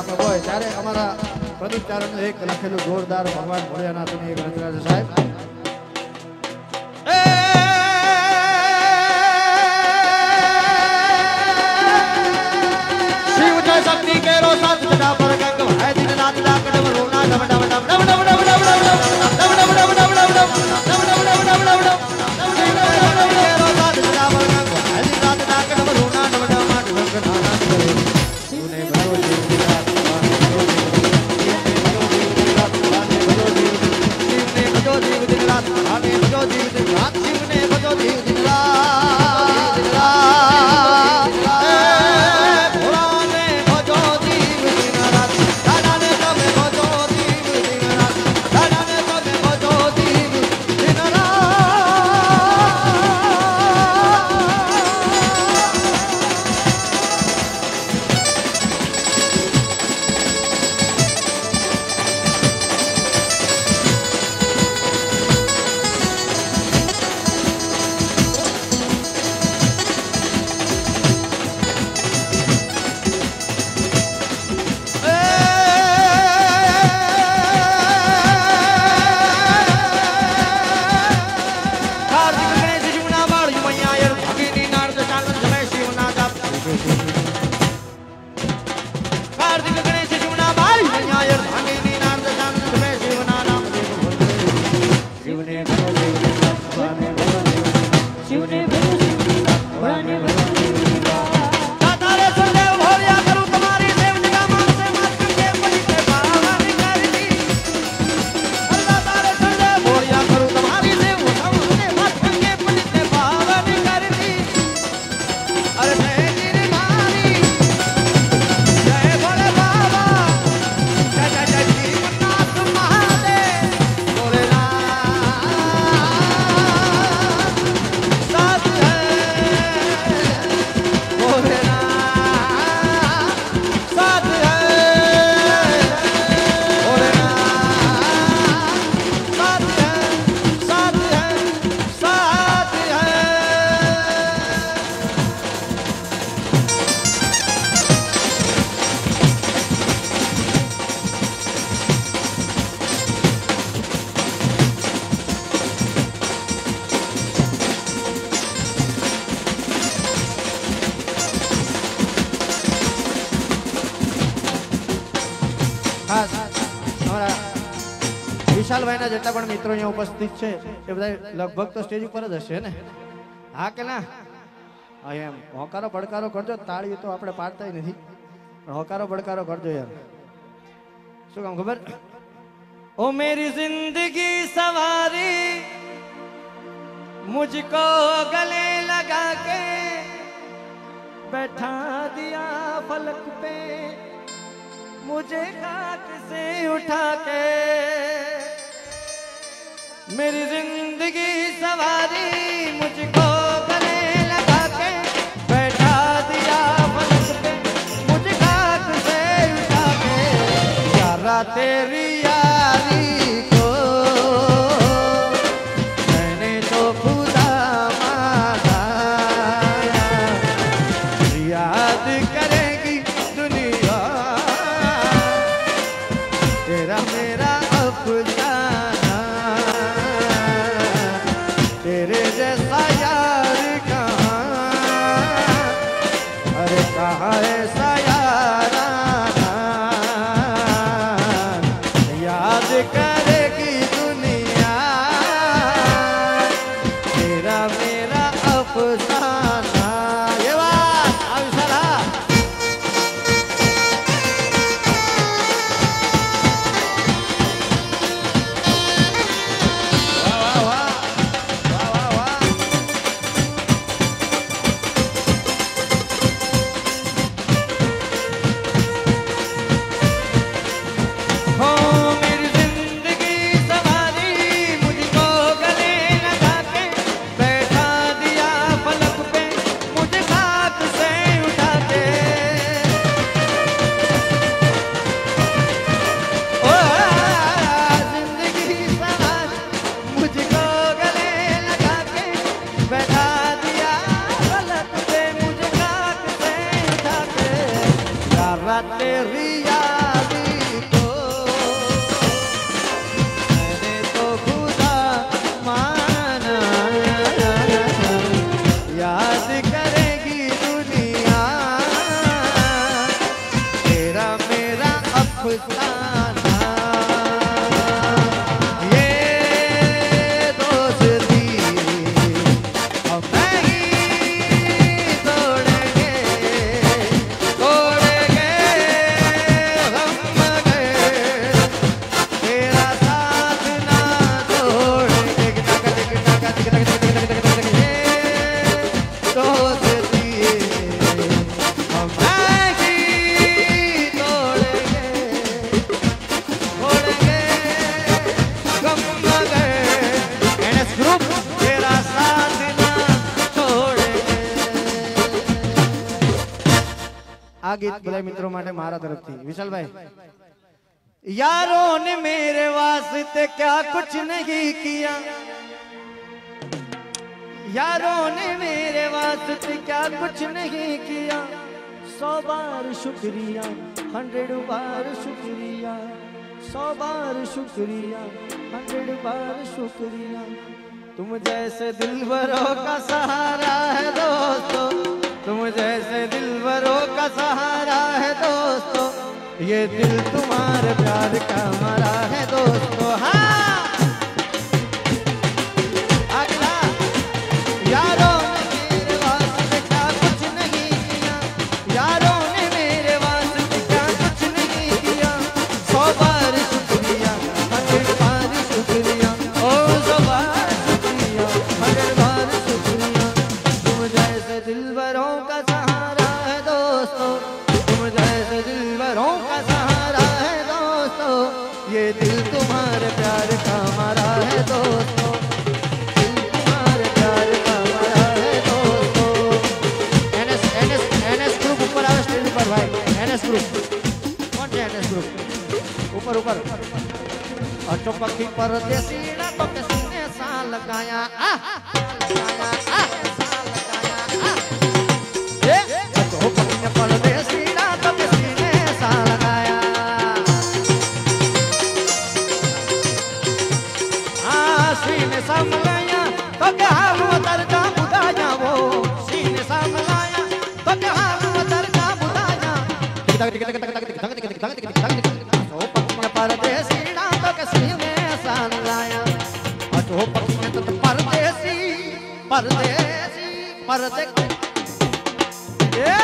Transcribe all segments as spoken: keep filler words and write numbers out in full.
સામે હોય ત્યારે અમારા પ્રદીપ ચારણનું એક લખેલું જોરદાર ભગવાન ભોળિયાનાથની એક રચના છે સાહેબ. શિવ જય શક્તિ કેરો સાત જડા પર ગંગ ભાઈ દિન નાથ ડાકડ રોના ડબ ડબ ડબ ડબ ડબ ડબ ડબ ડબ ડબ ડબ ડબ વિશાલભાઈના જેટલા પણ મિત્રો અહીંયા ઉપસ્થિત છે એ બધા લગભગ તો સ્ટેજ ઉપર જ હશે ને? હા કે ના? હા એમ હોકારો પડકારો કરજો. તાળી તો આપણે પાડતા નથી પણ હોકારો પડકારો કરજો યાર. શું કામ ખબર? ओ मेरी जिंदगी सवारी मुझको गले लगा के बैठा दिया फलक पे मुझे खाक से उठा के मेरी जिंदगी सवारी मुझको गले लगा के बैठा दिया फलक पे मुझे खाक से उठा के यारा तेरी तेरी यार आ गीत બધા મિત્રો માટે મારા તરફથી વિશાલભાઈ। यारों ने मेरे वास्ते क्या कुछ नहीं किया, यारों ने मेरे वास्ते क्या कुछ नहीं किया, सौ बार शुक्रिया हंड्रेड बार शुक्रिया, सौ बार शुक्रिया हंड्रेड बार शुक्रिया। तुम जैसे दिलबरों का सहारा है दोस्तों, तुम जैसे दिलबरों का सहारा है दोस्तों, ये दिल तुम्हारे प्यार का मरा है दोस्तों। हाँ अगला, यारों ने मेरे वास्ते क्या कुछ नहीं किया, यारों ने मेरे वास्ते क्या कुछ नहीं किया, सौ बार शुक्रिया हंड्रेड बार शुक्रिया, ओ सौ बार शुक्रिया हंड्रेड बार शुक्रिया। तुम जैसे दिलबरों का सहारा है दोस्तों, तुम जैसे दिलबरों का सहारा है दोस्तों, ये दिल तुम्हारे प्यार का मरा है दोस्तों, दिल तुम्हारे प्यार का मरा है दोस्तों। एनएस एनएस एनएस ग्रुप ऊपर आओ स्टेज पर भाई, एनएस ग्रुप कौन है? एनएस ग्रुप ऊपर ऊपर। अचो पक्षी परदेसी ना तो किसी ने सा लगाया आ लगाया आ सा लगाया आ, ये अचो पक्षी परदेसी ना तो किसी ने सा लगाया, आ सीने सामलाया तो क्या हम उतर जा बुदा जाओ, सीने सामलाया तो क्या हम उतर जा बुदा जा। टिक टिक टिक टिक टिक टिक टिक टिक टिक टिक टिक अचो पक्षी परदेसी ना तो किसी ने सा लगाया, अचो पक्षी तो परदेसी परदेसी परदेसी। ये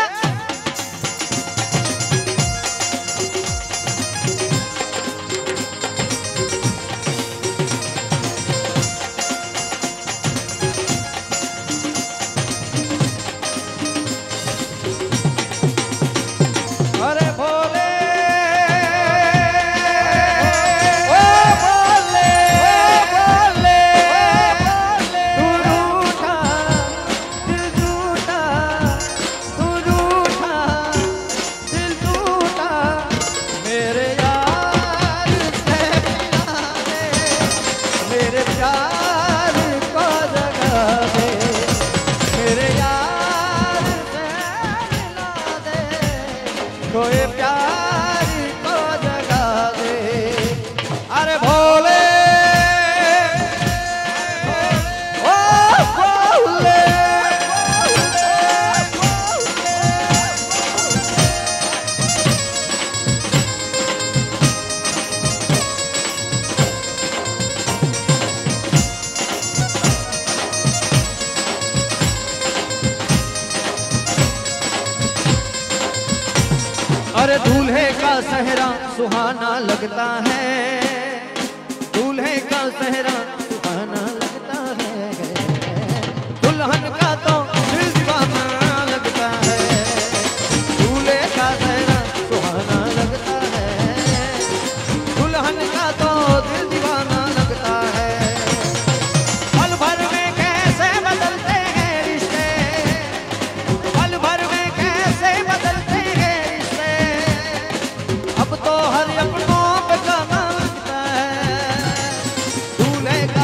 अरे भोले ओ भोले भोले तू रूठा दिल टूटा, तू रूठा दिल टूटा, मेरे यार से मिला दे, मेरे प्यार को जगा दे, मेरे यार से मिला दे, कोई प्यार को जगा दे। अरे भोले ओ भोले अरे दूल्हे का सहरा सुहाना लगता है, दूल्हे का सहरा सुहाना लगता है, दुल्हन का तो दिल दीवाना लगता है, दूल्हे का सहरा सुहाना लगता है, दुल्हन का तो दिल दीवाना लगता है। पल भर में कैसे बदलते हैं रिश्ते, पल भर में कैसे बदलते हैं रिश्ते, अब तो हर अपनों पे गाना लगता है, दूल्हे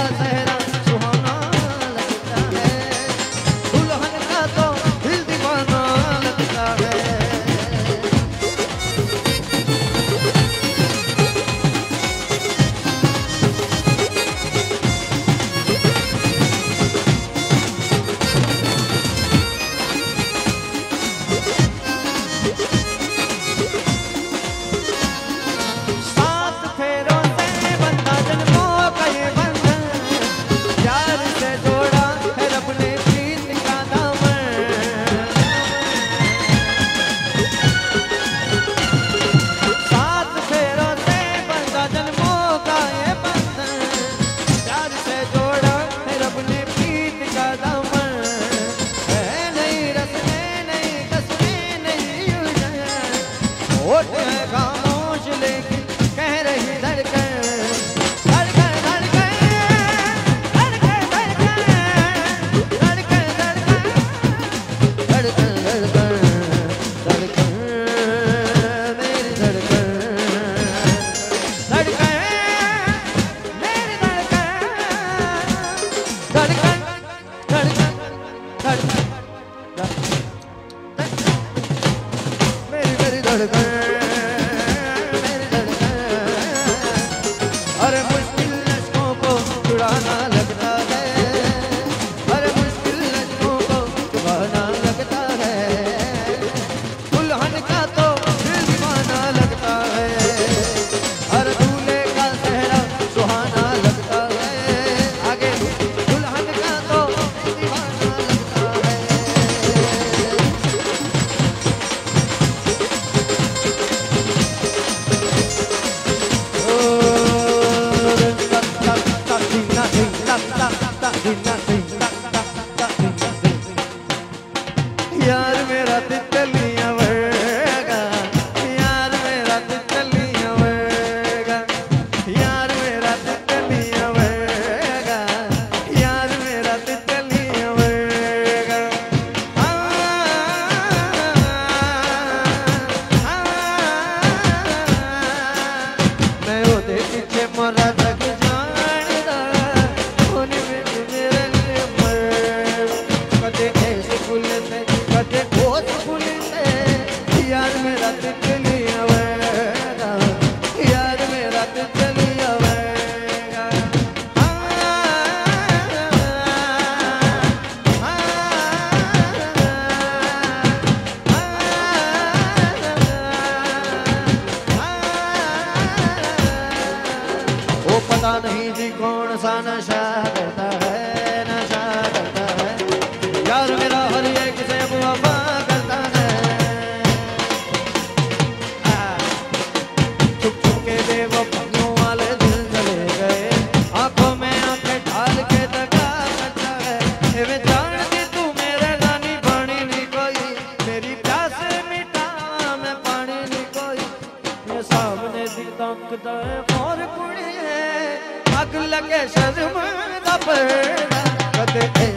एवे जानती तू मेरे रानी पानी नहीं कोई, मेरी प्यास मिटा मैं पानी नहीं कोई। ये सामने दी तकदा है मोर कुड़ी है, अग लगे शर्म दा पड़ा कदे